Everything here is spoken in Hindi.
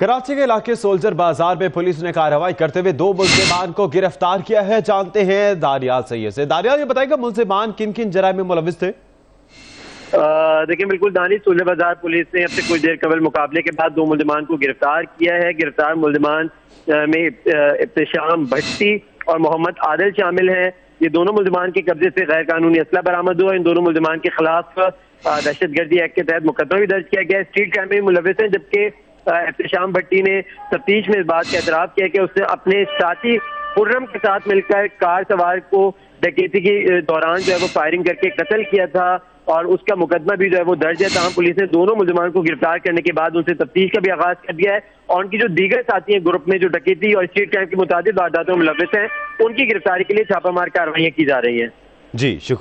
कराची के इलाके सोल्जर बाजार में पुलिस ने कार्रवाई करते हुए 2 मुल्जिमान को गिरफ्तार किया है। जानते हैं दानियाल सैयद से। दानियाल, ये बताएगा मुल्जिमान किन किन जराइम में मुलविस थे? देखिए, बिल्कुल दानिश, सोल्जर बाजार पुलिस ने अब से कुछ देर कबल मुकाबले के बाद 2 मुल्जिमान को गिरफ्तार किया है। गिरफ्तार मुल्जिमान में इब्तिशाम भट्टी और मोहम्मद आदिल शामिल हैं। ये दोनों मुल्जिमान के कब्जे से गैर कानूनी असला बरामद हुआ। इन दोनों मुल्जिमान के खिलाफ दहशतगर्दी एक्ट के तहत मुकदमा भी दर्ज किया गया है। स्ट्रीट क्राइम में मुलविस हैं, जबकि इब्तिशाम भट्टी ने तफ्तीश में इस बात का एतराफ़ किया कि उसने अपने साथी खुर्रम के साथ मिलकर कार सवार को डकैती के दौरान जो है वो फायरिंग करके कत्ल किया था और उसका मुकदमा भी जो है वो दर्ज है। तमाम पुलिस ने दोनों मुल्जिमान को गिरफ्तार करने के बाद उनसे तफ्तीश का भी आगाज कर दिया है और उनकी जो दीगर साथी हैं ग्रुप में जो डकैती और स्ट्रीट क्राइम की मुताबिक वारदातों में मुलविस हैं, उनकी गिरफ्तारी के लिए छापामार कार्रवाइयां की जा रही हैं। जी, शुक्रिया।